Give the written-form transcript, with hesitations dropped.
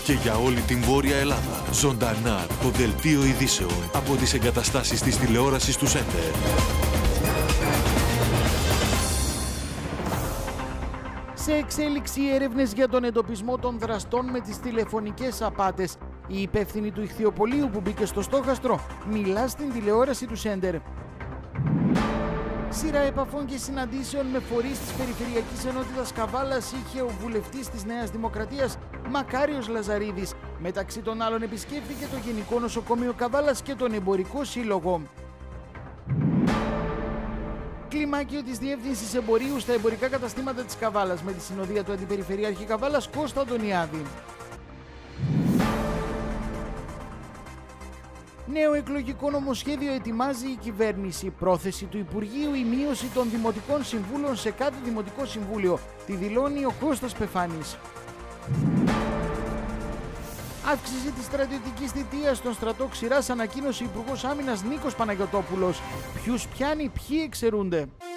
και για όλη την Βόρεια Ελλάδα. Ζωντανά το δελτίο ειδήσεων από τις εγκαταστάσεις της τηλεόρασης του Σέντερ. Σε εξέλιξη έρευνες για τον εντοπισμό των δραστών με τις τηλεφωνικές απάτες. Η υπεύθυνη του ηχθειοπωλείου που μπήκε στο στόχαστρο μιλά στην τηλεόραση του Σέντερ. Σειρά επαφών και συναντήσεων με φορείς της Περιφερειακής Ενότητας Καβάλας είχε ο βουλευτής της Νέας Δημοκρατίας Μακάριος Λαζαρίδης. Μεταξύ των άλλων επισκέφθηκε το Γενικό Νοσοκομείο Καβάλας και τον Εμπορικό Σύλλογο. Κλιμάκιο της Διεύθυνσης Εμπορίου στα εμπορικά καταστήματα της Καβάλας με τη συνοδεία του Αντιπεριφερειάρχη Καβάλας Κώστα Αντωνιάδη. Νέο εκλογικό νομοσχέδιο ετοιμάζει η κυβέρνηση. Πρόθεση του Υπουργείου η μείωση των δημοτικών συμβούλων σε κάθε δημοτικό συμβούλιο. Τη δηλώνει ο Κώστας Πεφάνης. Αύξηση της στρατιωτικής θητείας στον στρατό Ξηράς ανακοίνωσε ο Υπουργός Άμυνας Νίκος Παναγιωτόπουλος. Ποιους πιάνει, ποιοι εξαιρούνται.